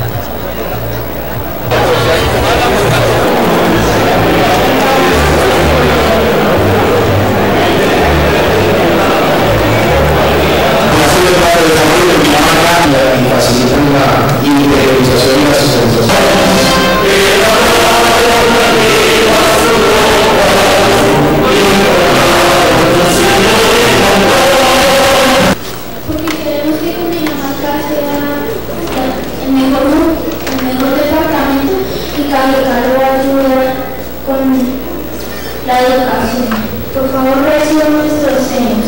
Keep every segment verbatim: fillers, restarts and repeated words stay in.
y facilitan la interiorización y la socialización. Porque queremos que Cundinamarca sea el mejor, el mejor departamento y Cali va a ayudar con la educación. Por favor, reciban nuestros senos.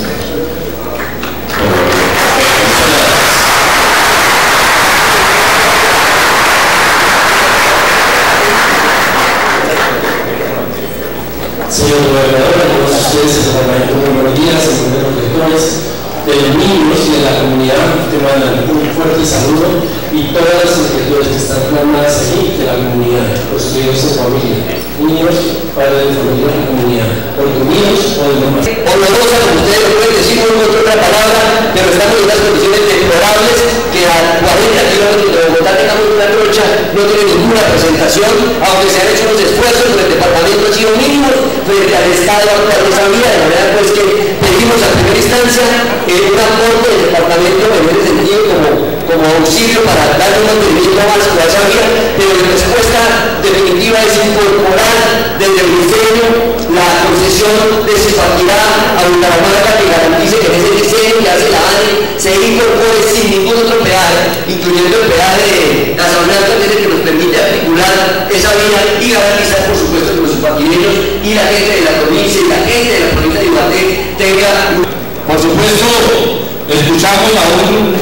Señor Gobernador, a todos ustedes en el Parlamento, muy buenos días, señores rectores, de los niños y de la comunidad, que mandan un fuerte saludo y todas las inquietudes que están plasmadas allí de la comunidad, los estudios en familia, niños, padres de familia y comunidad, orgullosos o de demás. Olorosa, como ustedes lo pueden decir, no encuentro otra palabra, pero estamos en unas condiciones deplorables que a cuarenta kilómetros de Bogotá tengamos una trocha, no tiene ninguna presentación, aunque se han hecho los esfuerzos del departamento han sido mínimos frente al estado actual de esa vía, de manera pues que pedimos a primera instancia eh, un aporte del departamento en ese sentido como, como auxilio para darle un mantenimiento básico a esa vía, pero la respuesta definitiva es incorporar desde el diseño la concesión de Zipaquirá a Bucaramanga que garantice que en ese diseño que hace la A N E se incorpore sin ningún otro peaje, incluyendo el peaje de la Sabana, que es el que nos permite articular esa vía y garantizar, por supuesto, que los zipaquireños y la gente de la provincia y la gente de la provincia de Ibagué tenga. Por supuesto, escuchamos a un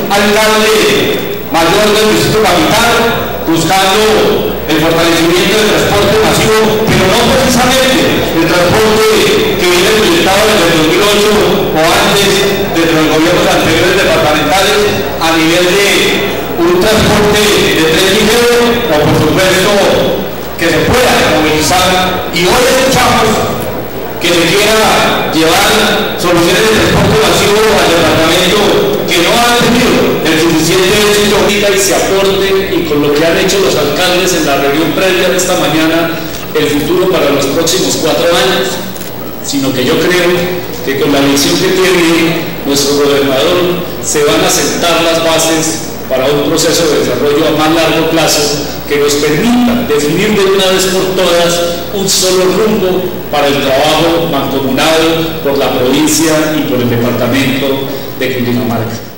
alcalde mayor del distrito capital buscando el fortalecimiento del transporte masivo, pero no precisamente el transporte que viene proyectado desde el dos mil ocho o antes, desde los gobiernos anteriores departamentales, a nivel de un transporte de tren ligero, o por supuesto que se pueda movilizar. Y hoy escuchamos que se quiera llevar soluciones de transporte masivo al departamento que no han tenido el suficiente éxito. Y se aporte, y con lo que han hecho los alcaldes en la reunión previa de esta mañana, el futuro para los próximos cuatro años, sino que yo creo que con la visión que tiene nuestro gobernador se van a sentar las bases para un proceso de desarrollo a más largo plazo que nos permita definir de una vez por todas un solo rumbo para el trabajo mancomunado por la provincia y por el departamento de Cundinamarca.